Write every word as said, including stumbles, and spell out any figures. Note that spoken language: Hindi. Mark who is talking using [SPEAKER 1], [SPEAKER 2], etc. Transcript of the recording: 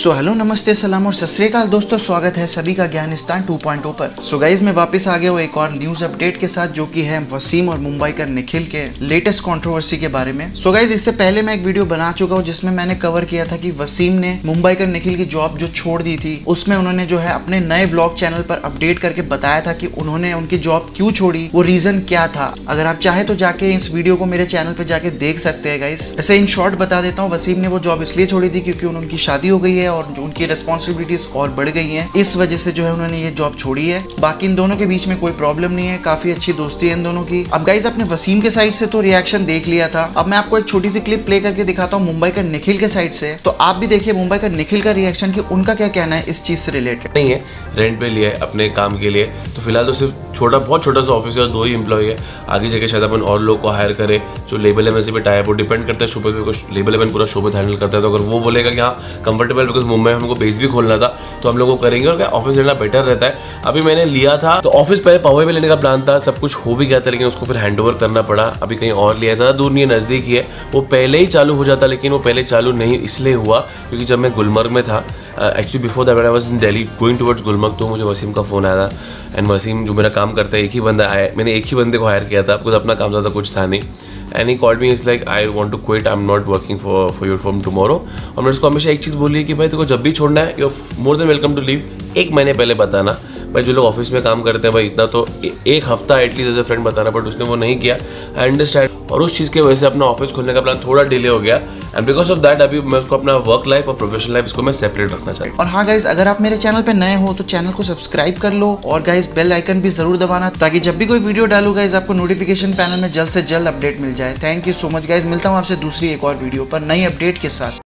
[SPEAKER 1] सो हेलो नमस्ते सलाम और सत श्री अकाल दोस्तों, स्वागत है सभी का ज्ञानिस्तान टू पॉइंट ओ पर। सो गाइज मैं वापस आ गया हूँ एक और न्यूज अपडेट के साथ, जो कि है वसीम और मुंबईकर निखिल के लेटेस्ट कंट्रोवर्सी के बारे में। सो गाइज इससे पहले मैं एक वीडियो बना चुका हूँ जिसमें मैंने कवर किया था कि वसीम ने मुंबईकर निखिल की जॉब जो छोड़ दी थी, उसमें उन्होंने जो है अपने नए व्लॉग चैनल पर अपडेट करके बताया था कि उन्होंने उनकी जॉब क्यों छोड़ी, वो रीजन क्या था। अगर आप चाहे तो जाके इस वीडियो को मेरे चैनल पर जाके देख सकते हैं गाइज। ऐसे इन शॉर्ट बता देता हूँ, वसीम ने वो जॉब इसलिए छोड़ी थी क्योंकि उनकी शादी हो गई है और जो उनकी रिस्पॉन्सिबिलिटीज और बढ़ गई हैं, इस वजह से जो है उन्होंने ये जॉब छोड़ी है। बाकी इन दोनों के बीच में कोई प्रॉब्लम नहीं है, काफी अच्छी दोस्ती है इन दोनों की। अब गाइज आपने वसीम के साइड से तो रिएक्शन देख लिया था, अब मैं आपको एक छोटी सी क्लिप प्ले करके दिखाता हूँ मुंबईकर निखिल के साइड से, तो आप भी देखिए मुंबईकर निखिल का रिएक्शन कि उनका क्या कहना है इस चीज से रिलेटेड।
[SPEAKER 2] नहीं है, रेंट पे लिया है अपने काम के लिए, तो फिलहाल तो सिर्फ छोटा बहुत छोटा सा ऑफिस है और दो ही एम्प्लॉय है। आगे जाके शायद अपन और लोग को हायर करें जो लेबल एम पे टाइप, वो डिपेंड करता है शोभित को, लेबल एम पूरा शोभित हैंडल करता है। तो अगर वो बोलेगा कि हाँ कंफर्टेबल, बिकॉज मुंबई में हमको बेस भी खोलना था, तो हम लोग को करेंगे और क्या ऑफिस लेना बेटर रहता है। अभी मैंने लिया था तो ऑफिस पहले पवे में लेने का प्लान था, सब कुछ हो भी गया था, लेकिन उसको फिर हैंड ओवर करना पड़ा। अभी कहीं और लिया, ज़्यादा दूर नहीं है, नज़दीक ही है। वो पहले ही चालू हो जाता, लेकिन वो पहले चालू नहीं इसलिए हुआ क्योंकि जब मैं गुलमर्ग में था, actually before that I was in Delhi going towards Gulmarg, तो मुझे वसीम का फ़ोन आया था। एंड वसीम जो मेरा काम करता है, एक ही बंदा आया, मैंने एक ही बंदे को हायर किया था, बिकॉज अपना काम ज़्यादा कुछ था नहीं। And he called me, is like I want to quit, I am not working for for your from tomorrow. और मैंने उसको हमेशा एक चीज़ बोली है कि भाई तेको जब भी छोड़ना है, you are more than welcome to leave. एक महीने पहले बताना भाई, जो लोग ऑफिस में काम करते हैं भाई इतना तो एक हफ्ता एटलीस्ट एज ए फ्रेंड बताना, बट उसने वो नहीं किया। आई अंडरस्टैंड, और उस चीज़ की वजह से अपना ऑफिस खोलने का प्लान थोड़ा डिले हो गया। एंड बिकॉज ऑफ दैट अभी मैं उसको अपना वर्क लाइफ और प्रोफेशनल लाइफ इसको मैं सेपरेट रखना चाहता हूँ।
[SPEAKER 1] और हाँ गाइज, अगर आप मेरे चैनल पे नए हो तो चैनल को सब्सक्राइब कर लो और गाइज बेल आइकन भी जरूर दबाना, ताकि जब भी कोई वीडियो डालू गाइज आपको नोटिफिकेशन पैनल में जल्द से जल्द अपडेट मिल जाए। Thank you so much guys, मिलता हूँ आपसे दूसरी एक और वीडियो पर नई अपडेट के साथ।